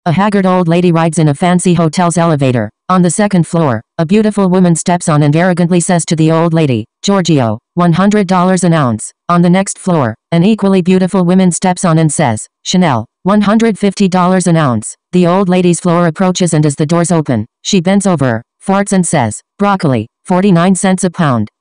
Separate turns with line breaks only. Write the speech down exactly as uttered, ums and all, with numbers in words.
A haggard old lady rides in a fancy hotel's elevator. On the second floor, a beautiful woman steps on and arrogantly says to the old lady, "Georgio, one hundred dollars an ounce." On the next floor, an equally beautiful woman steps on and says, "Chanel, one hundred fifty dollars an ounce." The old lady's floor approaches, and as the doors open, she bends over, farts and says, "Broccoli, forty-nine cents a pound."